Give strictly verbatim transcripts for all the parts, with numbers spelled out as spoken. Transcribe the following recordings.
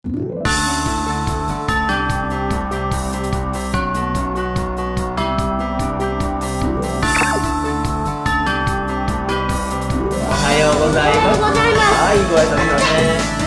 おはようございます。はい、ご挨拶だね。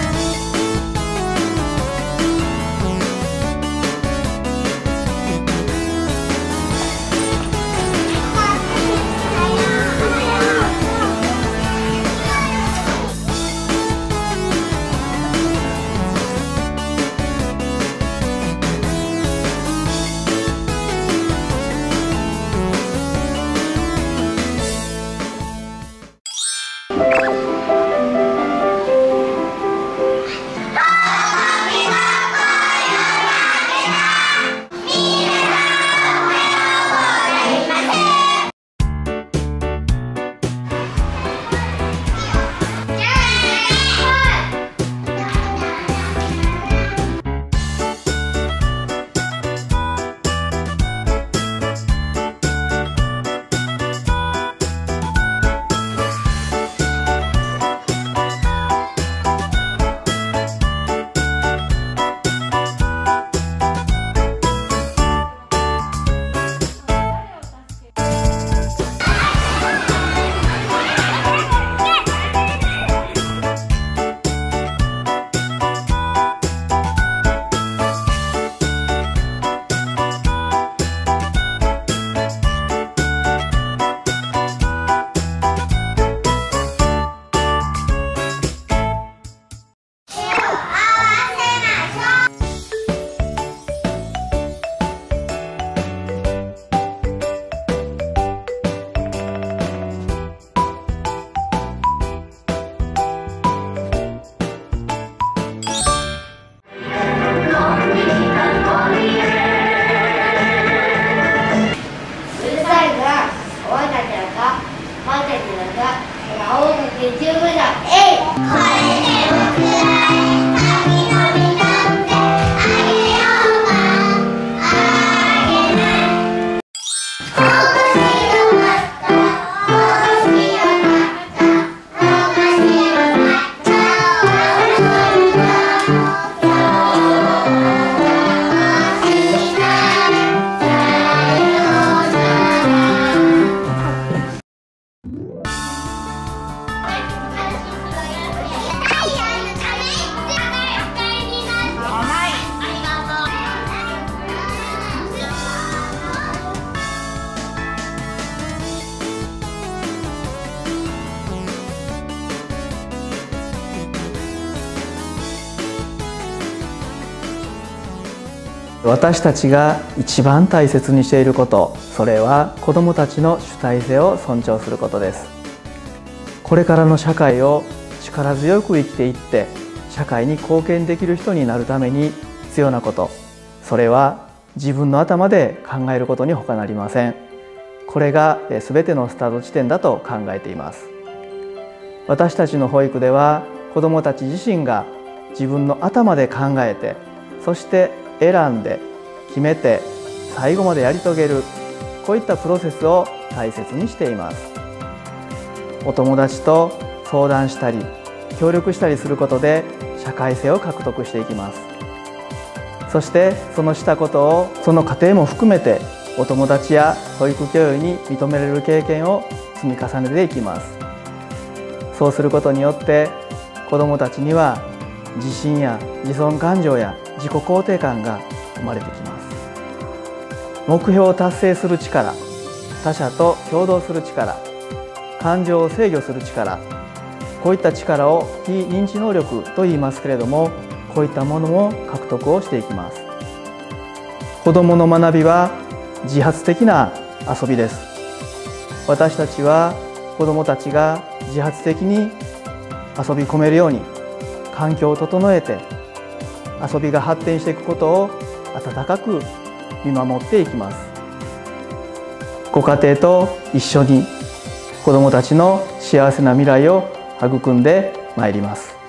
私たちが一番大切にしていること、それは子どもたちの主体性を尊重することです。これからの社会を力強く生きていって社会に貢献できる人になるために必要なこと、それは自分の頭で考えることに他なりません。これが全てのスタート地点だと考えています。私たちの保育では子どもたち自身が自分の頭で考えて、そして選んで決めて最後までやり遂げる、こういったプロセスを大切にしています。お友達と相談したり協力したりすることで社会性を獲得していきます。そしてそのしたことをその過程も含めてお友達や保育教諭に認められる経験を積み重ねていきます。そうすることによって子どもたちには自信や自尊感情や自己肯定感が生まれてきます。目標を達成する力、他者と協働する力、感情を制御する力、こういった力を非認知能力と言いますけれども、こういったものも獲得をしていきます。子どもの学びは自発的な遊びです。私たちは子どもたちが自発的に遊び込めるように環境を整えて遊びが発展していくことを温かく見守っていきます。ご家庭と一緒に子どもたちの幸せな未来を育んでまいります。